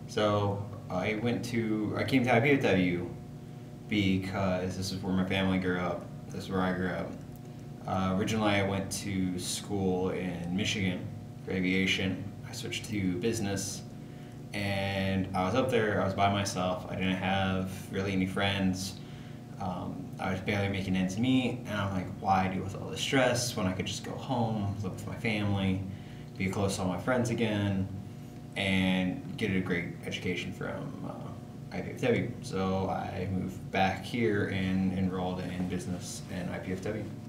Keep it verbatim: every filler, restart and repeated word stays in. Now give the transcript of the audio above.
So I went to, I came to I P F W because this is where my family grew up. This is where I grew up. Uh, originally, I went to school in Michigan for aviation. I switched to business, and I was up there. I was by myself. I didn't have really any friends. Um, I was barely making ends meet, and I'm like, why deal with all this stress when I could just go home, live with my family, be close to all my friends again, and get a great education from uh, I P F W. So I moved back here and enrolled in business in I P F W.